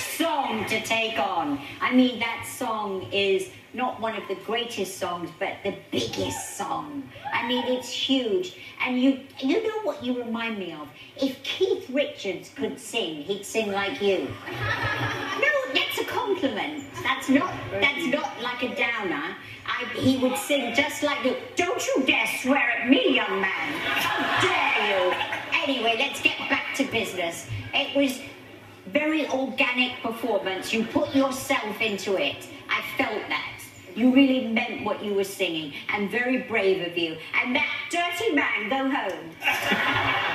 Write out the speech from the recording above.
song to take on. I mean, that song is not one of the greatest songs, but the biggest song. I mean, it's huge. And you know what you remind me of? If Keith Richards could sing, he'd sing like you. No, that's a compliment. That's not like a downer. He would sing just like you. Don't you dare swear at me, young man. How dare you? Anyway, let's get back to business. It was very organic performance. You put yourself into it. I felt that. You really meant what you were singing, and very brave of you. And that dirty man, go home.